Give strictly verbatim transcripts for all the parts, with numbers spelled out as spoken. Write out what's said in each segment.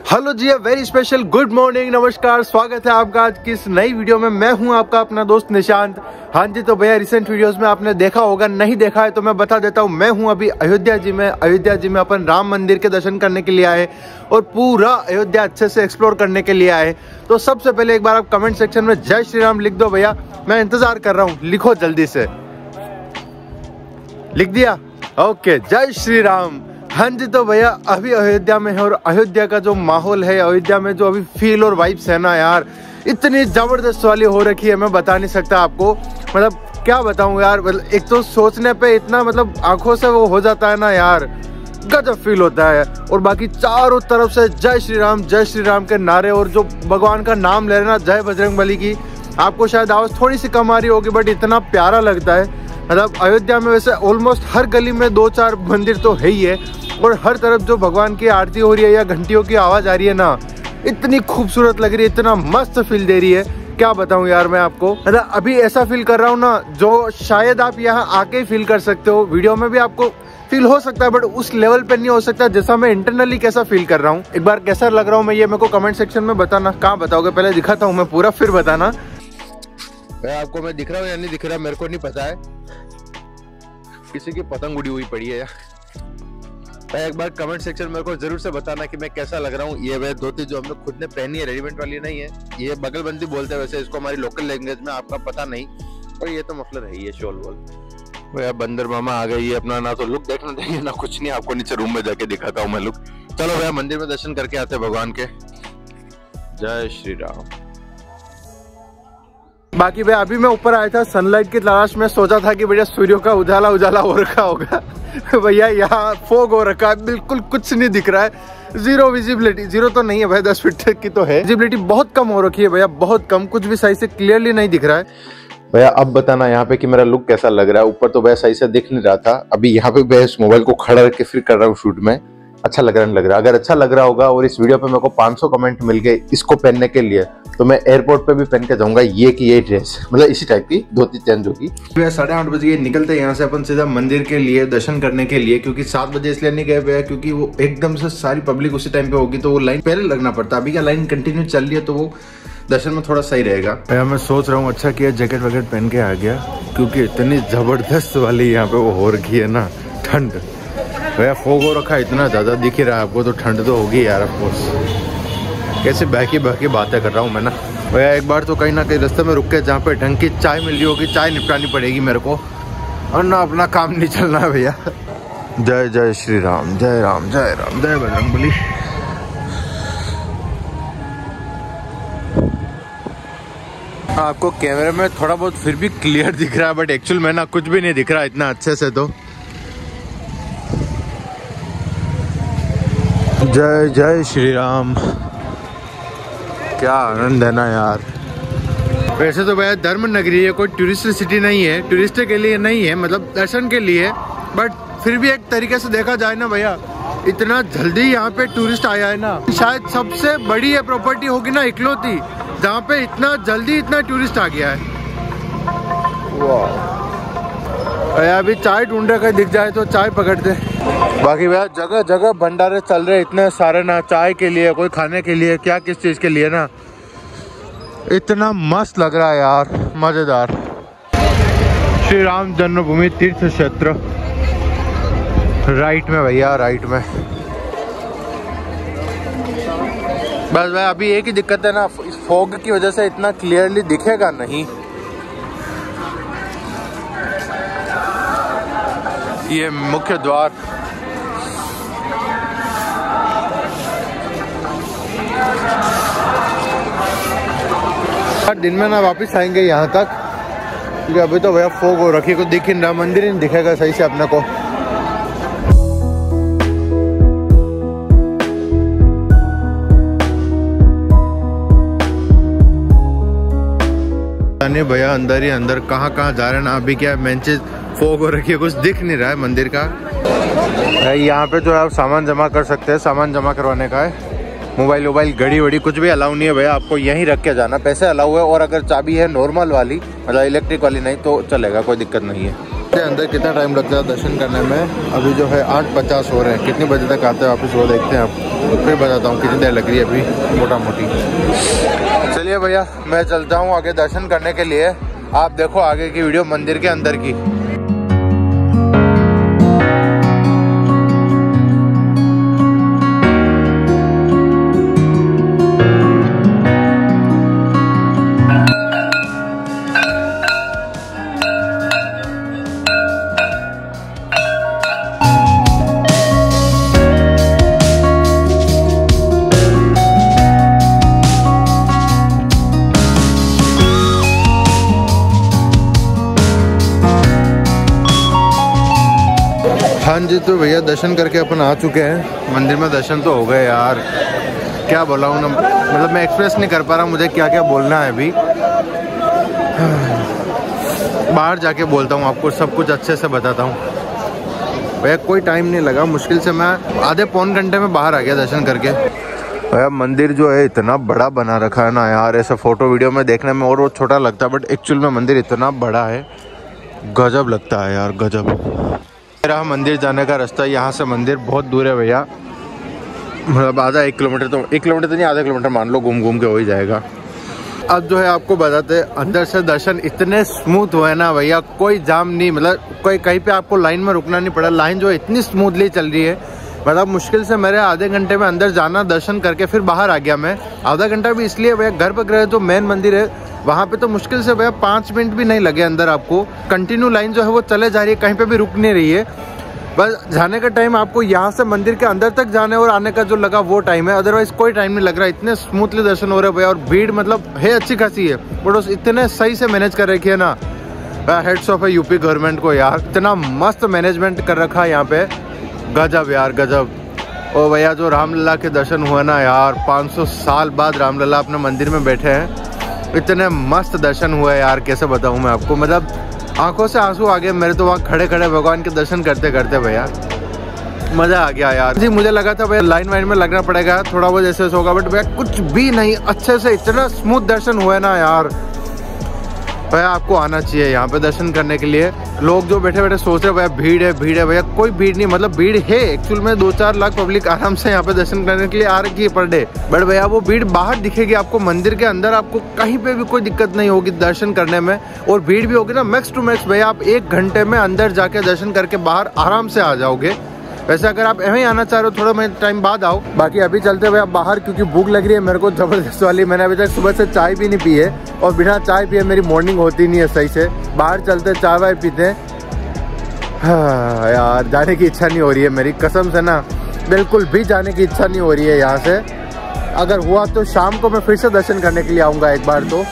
Hello जी, very special good morning, नमस्कार, स्वागत है आपका आज की इस नई वीडियो में। मैं हूं आपका अपना दोस्त निशांत। हाँ जी, तो भैया रिसेंट वीडियोस में आपने देखा होगा, नहीं देखा है तो मैं बता देता हूं। मैं हूं अभी अयोध्या जी में। अयोध्या जी में अपन राम मंदिर के दर्शन करने के लिए आए और पूरा अयोध्या अच्छे से एक्सप्लोर करने के लिए आए। तो सबसे पहले एक बार आप कमेंट सेक्शन में जय श्री राम लिख दो भैया, मैं इंतजार कर रहा हूँ। लिखो जल्दी से, लिख दिया? ओके, जय श्री राम। हाँ जी, तो भैया अभी अयोध्या में है और अयोध्या का जो माहौल है, अयोध्या में जो अभी फील और वाइब्स है ना यार, इतनी जबरदस्त वाली हो रखी है, मैं बता नहीं सकता आपको। मतलब क्या बताऊं यार, मतलब एक तो सोचने पे इतना मतलब आंखों से वो हो जाता है ना यार, गजब फील होता है। और बाकी चारों तरफ से जय श्री राम जय श्री राम के नारे और जो भगवान का नाम ले रहे ना, जय बजरंगबली की। आपको शायद आवाज थोड़ी सी कम आ रही होगी, बट इतना प्यारा लगता है। मतलब अयोध्या में वैसे ऑलमोस्ट हर गली में दो चार मंदिर तो है ही है, और हर तरफ जो भगवान की आरती हो रही है या घंटियों की आवाज आ रही है ना, इतनी खूबसूरत लग रही है, इतना मस्त फील दे रही है, क्या बताऊं यार मैं आपको। मतलब अभी ऐसा फील कर रहा हूँ ना, जो शायद आप यहाँ आके ही फील कर सकते हो। वीडियो में भी आपको फील हो सकता है, बट उस लेवल पे नहीं हो सकता जैसा मैं इंटरनली कैसा फील कर रहा हूँ। एक बार कैसा लग रहा हूँ मैं, ये मेरे को कमेंट सेक्शन में बताना। कहाँ बताओगे, पहले दिखाता हूँ मैं पूरा, फिर बताना। आपको मैं दिख रहा हूँ या नहीं दिख रहा मेरे को नहीं पता है, किसी की पतंग उड़ी हुई पड़ी है। एक बार कमेंट सेक्शन मेरे को जरूर से बताना कि मैं कैसा लग रहा हूँ। ये वह धोती जो हमने खुद ने पहनी है, रेडीमेड वाली नहीं है, ये बगलबंदी बोलते हैं वैसे इसको हमारी लोकल लैंग्वेज में, आपका पता नहीं। और ये तो मफलर है, ये शॉल वॉल। भैया बंदर मामा आ गई है अपना, ना तो लुक देखना देंगे ना कुछ नहीं। आपको नीचे रूम में जाके दिखाता हूँ मैं लुक। चलो भैया मंदिर में दर्शन करके आते भगवान के। जय श्री राम। बाकी भैया अभी मैं ऊपर आया था सनलाइट की तलाश में, सोचा था कि भैया सूर्य का उजाला उजाला हो रखा होगा। भैया यहाँ फोग हो रखा है, बिल्कुल कुछ नहीं दिख रहा है, जीरो विजिबिलिटी। जीरो तो नहीं है भाई, दस फीट तक की तो है। विजिबिलिटी बहुत कम हो रखी है भैया, बहुत कम, कुछ भी सही से क्लियरली नहीं दिख रहा है। भैया अब बताना यहाँ पे कि मेरा लुक कैसा लग रहा है। ऊपर तो भैया सही से दिख नहीं रहा था, अभी यहाँ पे भैया इस मोबाइल को खड़ा रख के फिर कर रहा हूँ शूट में। अच्छा लग रहा है, लग रहा है। अगर अच्छा लग रहा होगा और इस वीडियो पे मेरे को पाँच सौ कमेंट मिल गए इसको पहनने के लिए, तो मैं एयरपोर्ट पे भी पहन के जाऊंगा ये की ये ड्रेस, मतलब इसी टाइप की धोती चेंज होगी। साढ़े आठ बजे निकलते हैं यहाँ से अपन सीधा मंदिर के लिए दर्शन करने के लिए, क्योंकि सात बजे इसलिए नहीं गए भैया क्योंकि वो एकदम से सारी पब्लिक उसी टाइम पे होगी, तो वो लाइन पहले लगना पड़ता। अभी क्या लाइन कंटिन्यू चल रही है, तो वो दर्शन में थोड़ा सही रहेगा। भैया मैं सोच रहा हूँ अच्छा किया जैकेट वैकेट पहन के आ गया, क्योंकि इतनी जबरदस्त वाली यहाँ पे वो हो रखी है ना ठंड। भैया फोग हो रखा है, इतना ज्यादा दिख ही रहा है आपको, तो ठंड तो होगी यार ऑफकोर्स। कैसे बहकी बहकी बातें कर रहा हूँ मैं ना। भैया एक बार तो कहीं ना कहीं रास्ते में रुक के जहाँ पे ढंग की चाय मिल रही होगी, चाय निपटानी पड़ेगी मेरे को, और ना अपना काम नहीं चलना है भैया। जय जय श्री राम जय राम जय राम जय बजरंगबली। आपको कैमरे में थोड़ा बहुत फिर भी क्लियर दिख रहा है, बट एक्चुअल में ना कुछ भी नहीं दिख रहा इतना अच्छे से। तो जय जय श्री राम, क्या आनंद है ना यार। वैसे तो भैया धर्म नगरी है, कोई टूरिस्ट सिटी नहीं है, टूरिस्ट के लिए नहीं है, मतलब दर्शन के लिए, बट फिर भी एक तरीके से देखा जाए ना भैया, इतना जल्दी यहाँ पे टूरिस्ट आया है ना, शायद सबसे बड़ी ये प्रॉपर्टी होगी ना इकलौती, जहाँ पे इतना जल्दी इतना टूरिस्ट आ गया है। भैया अभी चाय ढूंढ रहा, दिख जाए तो चाय पकड़ते। बाकी भैया जगह जगह भंडारे चल रहे इतने सारे ना, चाय के लिए, कोई खाने के लिए, क्या किस चीज के लिए ना, इतना मस्त लग रहा है यार, मजेदार। श्री राम जन्मभूमि तीर्थ क्षेत्र राइट में भैया, राइट में। बस भाई अभी एक ही दिक्कत है ना, इस फॉग की वजह से इतना क्लियरली दिखेगा नहीं। ये मुख्य द्वार, दिन में ना वापस आएंगे यहाँ तक, क्योंकि अभी तो भैया फोग हो रखी, कुछ दिख नहीं रहा, मंदिर ही नहीं दिखेगा सही से अपने को। भैया अंदर ही अंदर कहाँ कहाँ जा रहे हैं ना। अभी क्या मेन चीज फोग हो रखी है, कुछ दिख नहीं रहा है मंदिर का। यहाँ पे जो है आप सामान जमा कर सकते हैं, सामान जमा करवाने का है। मोबाइल वोबाइल घड़ी वड़ी कुछ भी अलाउ नहीं है भैया, आपको यहीं रख के जाना। पैसे अलाउ है, और अगर चाबी है नॉर्मल वाली, मतलब इलेक्ट्रिक वाली नहीं, तो चलेगा, कोई दिक्कत नहीं है। अंदर कितना टाइम लगता है दर्शन करने में? अभी जो है आठ पचास हो रहे हैं। कितने बजे तक आते हैं वापस वो देखते हैं आप, फिर बताता हूँ कितनी देर लग रही है अभी मोटा मोटी। चलिए भैया मैं चलता हूँ आगे दर्शन करने के लिए। आप देखो आगे की वीडियो मंदिर के अंदर की। हाँ जी, तो भैया दर्शन करके अपन आ चुके हैं मंदिर में। दर्शन तो हो गए यार, क्या बोला हूँ ना, मतलब मैं एक्सप्रेस नहीं कर पा रहा मुझे क्या क्या बोलना है अभी। बाहर जाके बोलता हूँ आपको, सब कुछ अच्छे से बताता हूँ। भैया कोई टाइम नहीं लगा, मुश्किल से मैं आधे पौन घंटे में बाहर आ गया दर्शन करके। भैया मंदिर जो है इतना बड़ा बना रखा है ना यार, ऐसा फोटो वीडियो में देखने में और वो छोटा लगता है, बट एक्चुअल में मंदिर इतना बड़ा है, गजब लगता है यार, गजब। मेरा मंदिर जाने का रास्ता, यहाँ से मंदिर बहुत दूर है भैया, मतलब आधा एक किलोमीटर, तो एक किलोमीटर तो नहीं, आधा किलोमीटर मान लो, घूम घूम के हो ही जाएगा। अब जो है आपको बताते, अंदर से दर्शन इतने स्मूथ हुए ना भैया, कोई जाम नहीं, मतलब कोई कहीं पे आपको लाइन में रुकना नहीं पड़ा। लाइन जो है इतनी स्मूथली चल रही है, मतलब मुश्किल से मेरे आधे घंटे में अंदर जाना, दर्शन करके फिर बाहर आ गया मैं। आधा घंटा भी इसलिए भैया, घर पर गए जो मेन मंदिर है वहाँ पे तो मुश्किल से भैया पाँच मिनट भी नहीं लगे अंदर आपको। कंटिन्यू लाइन जो है वो चले जा रही है, कहीं पे भी रुक नहीं रही है। बस जाने का टाइम आपको यहाँ से मंदिर के अंदर तक जाने और आने का जो लगा वो टाइम है, अदरवाइज कोई टाइम नहीं लग रहा। इतने स्मूथली दर्शन हो रहे हैं भैया, और भीड़ मतलब है अच्छी खासी है, बट इतने सही से मैनेज कर रखी है ना, हेड्स ऑफ है यूपी गवर्नमेंट को यार, इतना मस्त मैनेजमेंट कर रखा है यहाँ पे, गजब यार गजब। और भैया जो रामलला के दर्शन हुए ना यार, पाँच सौ साल बाद रामलला अपने मंदिर में बैठे हैं, इतने मस्त दर्शन हुए यार, कैसे बताऊँ मैं आपको, मतलब आंखों से आंसू आ गए मेरे तो वहाँ खड़े खड़े भगवान के दर्शन करते करते भैया, मज़ा आ गया यार जी। मुझे लगा था भैया लाइन वाइन में लगना पड़ेगा, थोड़ा बहुत जैसे होगा, बट भैया कुछ भी नहीं, अच्छे से इतना स्मूथ दर्शन हुए ना यार। भैया आपको आना चाहिए यहाँ पे दर्शन करने के लिए। लोग जो बैठे बैठे सोच रहे भैया भीड़ है भीड़ है, भैया कोई भीड़ नहीं, मतलब भीड़ है एक्चुअल में, दो चार लाख पब्लिक आराम से यहाँ पे दर्शन करने के लिए आ रखी है पर डे, बट भैया वो भीड़ बाहर दिखेगी आपको, मंदिर के अंदर आपको कहीं पे भी कोई दिक्कत नहीं होगी दर्शन करने में। और भीड़ भी होगी ना मैक्स टू मैक्स भैया, आप एक घंटे में अंदर जाके दर्शन करके बाहर आराम से आ जाओगे। वैसे अगर आप ऐਵੇਂ ही आना चाह रहे हो थोड़ा मैं टाइम बाद आओ। बाकी अभी चलते हुए आप बाहर, क्योंकि भूख लग रही है मेरे को जबरदस्त वाली। मैंने अभी तक सुबह से चाय भी नहीं पी है, और बिना चाय पिए मेरी मॉर्निंग होती नहीं है सही से। बाहर चलते चाय वाय पीते हैं। हाँ यार जाने की इच्छा नहीं हो रही है मेरी, कसम से ना बिल्कुल भी जाने की इच्छा नहीं हो रही है यहाँ से। अगर हुआ तो शाम को मैं फिर से दर्शन करने के लिए आऊँगा एक बार तो।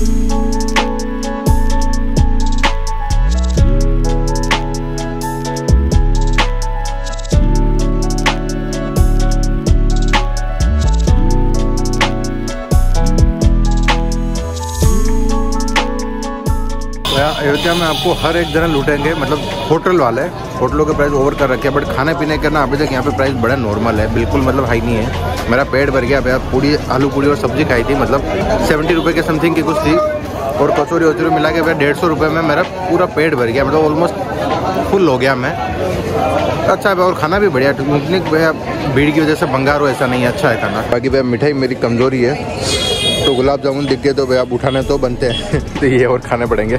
अयोध्या में आपको हर एक जगह लूटेंगे, मतलब होटल वाले, होटलों के प्राइस ओवर कर रखे हैं, बट खाने पीने का ना अभी तक यहाँ पे प्राइस बड़ा नॉर्मल है, बिल्कुल मतलब हाई नहीं है। मेरा पेट भर गया भैया, पूरी आलू पूरी और सब्जी खाई थी, मतलब सेवेंटी रुपये के समथिंग की कुछ थी, और कचौरी वचौरी मिला के भैया डेढ़ सौ रुपये में मेरा पूरा पेट भर गया, मतलब ऑलमोस्ट फुल हो गया मैं। अच्छा है और खाना भी बढ़िया, भैया भीड़ की वजह से बंगार हो ऐसा नहीं है, अच्छा है खाना। बाकी भैया मिठाई मेरी कमज़ोरी है, तो गुलाब जामुन दिख गए तो भैया उठाने तो बनते हैं तो ये और खाने पड़ेंगे।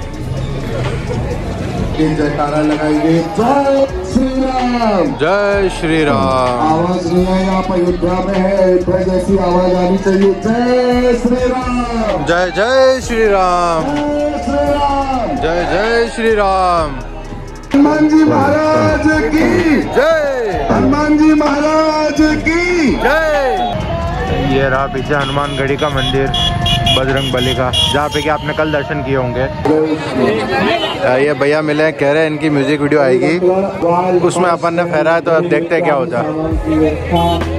जयकारा लगाएंगे, जय श्री राम, जय श्री राम। आवाज नहीं है आप अयोध्या में है, अयोध्या जैसी आवाज आनी चाहिए। जय श्री राम, जय जय श्री राम, जय श्री राम, जय जय श्री राम। हनुमान जी महाराज की जय, हनुमान जी महाराज की जय। ये रहा पीछे हनुमानगढ़ी का मंदिर, बजरंग बली का, जहाँ पे कि आपने कल दर्शन किए होंगे। ये भैया मिले, कह रहे हैं इनकी म्यूजिक वीडियो आएगी, उसमें अपन ने फेरा है, तो अब देखते हैं क्या होता है।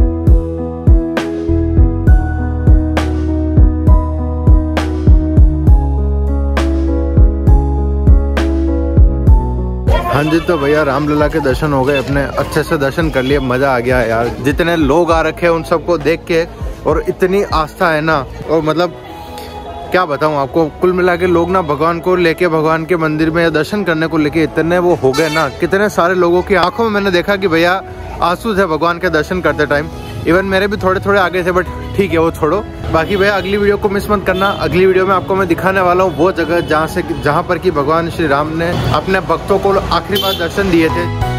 हाँ जी, तो भैया रामलला के दर्शन हो गए अपने, अच्छे से दर्शन कर लिए, मज़ा आ गया यार। जितने लोग आ रखे हैं उन सबको देख के, और इतनी आस्था है ना, और मतलब क्या बताऊं आपको, कुल मिला के लोग ना भगवान को लेके, भगवान के मंदिर में दर्शन करने को लेके इतने वो हो गए ना, कितने सारे लोगों की आंखों में मैंने देखा कि भैया आंसू थे भगवान के दर्शन करते टाइम। इवन मेरे भी थोड़े थोड़े आगे थे, बट ठीक है वो छोड़ो। बाकी भैया अगली वीडियो को मिस मत करना। अगली वीडियो में आपको मैं दिखाने वाला हूँ वो जगह जहाँ से जहाँ पर कि भगवान श्री राम ने अपने भक्तों को आखिरी बार दर्शन दिए थे।